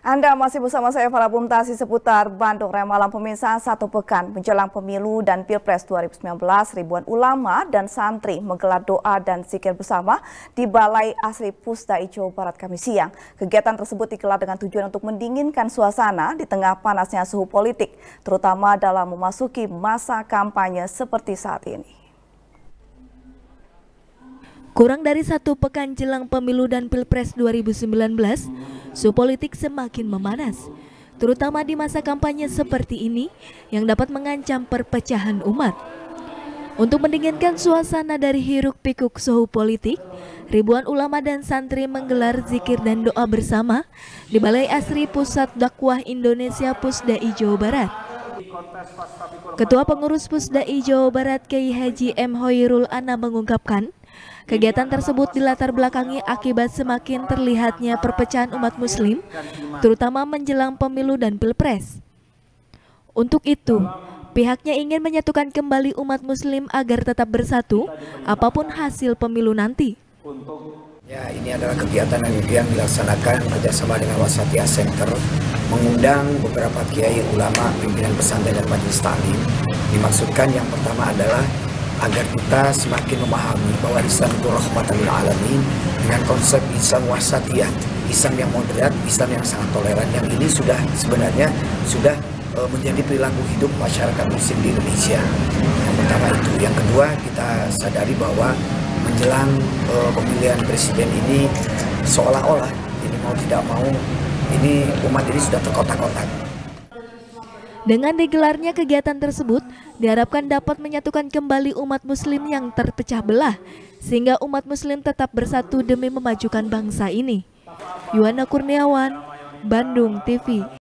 Anda masih bersama saya Farah Bumtasi seputar Bandung Raya Malam. Pemirsa, satu pekan menjelang pemilu dan Pilpres 2019, ribuan ulama dan santri menggelar doa dan zikir bersama di Balai Asri Pusdai Jawa Barat Kamis siang. Kegiatan tersebut digelar dengan tujuan untuk mendinginkan suasana di tengah panasnya suhu politik, terutama dalam memasuki masa kampanye seperti saat ini. Kurang dari satu pekan jelang pemilu dan Pilpres 2019, suhu politik semakin memanas, terutama di masa kampanye seperti ini yang dapat mengancam perpecahan umat. Untuk mendinginkan suasana dari hiruk-pikuk suhu politik, ribuan ulama dan santri menggelar zikir dan doa bersama di Balai Asri Pusat Dakwah Indonesia Pusdai Jawa Barat. Ketua Pengurus Pusdai Jawa Barat Kiai Haji M. Hoirul Anam mengungkapkan, kegiatan tersebut dilatar belakangi akibat semakin terlihatnya perpecahan umat muslim, terutama menjelang pemilu dan pilpres. Untuk itu, pihaknya ingin menyatukan kembali umat muslim agar tetap bersatu, apapun hasil pemilu nanti. Ya, ini adalah kegiatan yang dilaksanakan kerjasama dengan Wasatiyah Center, mengundang beberapa kiai ulama, pimpinan pesantren dan majelis taklim. Dimaksudkan yang pertama adalah agar kita semakin memahami bahwa Islam itu rahmatan lil alamin dengan konsep Islam wasatiyah, Islam yang moderat, Islam yang sangat toleran, yang ini sebenarnya sudah menjadi perilaku hidup masyarakat muslim di Indonesia. Yang pertama itu. Yang kedua, kita sadari bahwa menjelang pemilihan presiden ini seolah-olah ini mau tidak mau ini umat ini sudah terkotak-kotak. Dengan digelarnya kegiatan tersebut, diharapkan dapat menyatukan kembali umat muslim yang terpecah belah, sehingga umat muslim tetap bersatu demi memajukan bangsa ini. Yuwana Kurniawan, Bandung TV.